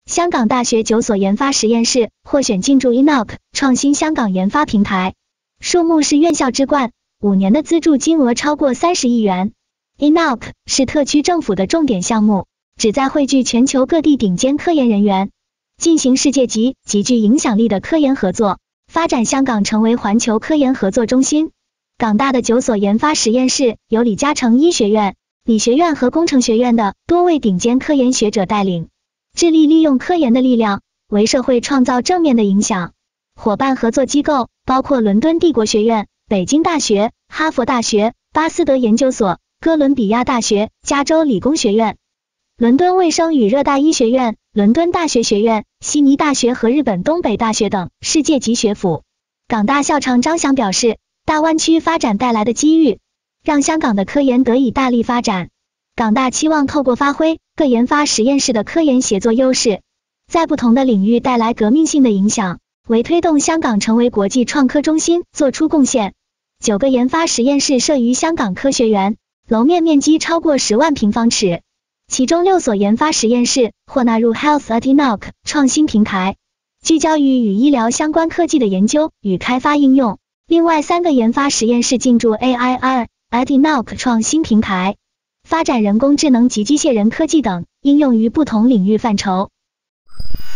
香港大学9所研发实验室获选进驻 Enoch 创新香港研发平台，数目是院校之冠，5年的资助金额超过30亿元。Enoch 是特区政府的重点项目，旨在汇聚全球各地顶尖科研人员，进行世界级极具影响力的科研合作，发展香港成为环球科研合作中心。港大的9所研发实验室由李嘉诚医学院、理学院和工程学院的多位顶尖科研学者带领，致力利用科研的力量为社会创造正面的影响。伙伴合作机构包括伦敦帝国学院、北京大学、哈佛大学、巴斯德研究所、哥伦比亚大学、加州理工学院、伦敦卫生与热带医学院、伦敦大学学院、悉尼大学和日本东北大学等世界级学府。港大校长张翔表示，大湾区发展带来的机遇，让香港的科研得以大力发展。港大期望透过发挥各研发实验室的科研协作优势，在不同的领域带来革命性的影响，为推动香港成为国际创科中心做出贡献。9个研发实验室设于香港科学园，楼面面积超过10万平方尺，其中6所研发实验室或纳入 Health at Enoch 创新平台，聚焦于与医疗相关科技的研究与开发应用。另外3个研发实验室进驻 AIR at Enoch 创新平台，发展人工智能及机械人科技等应用于不同领域范畴。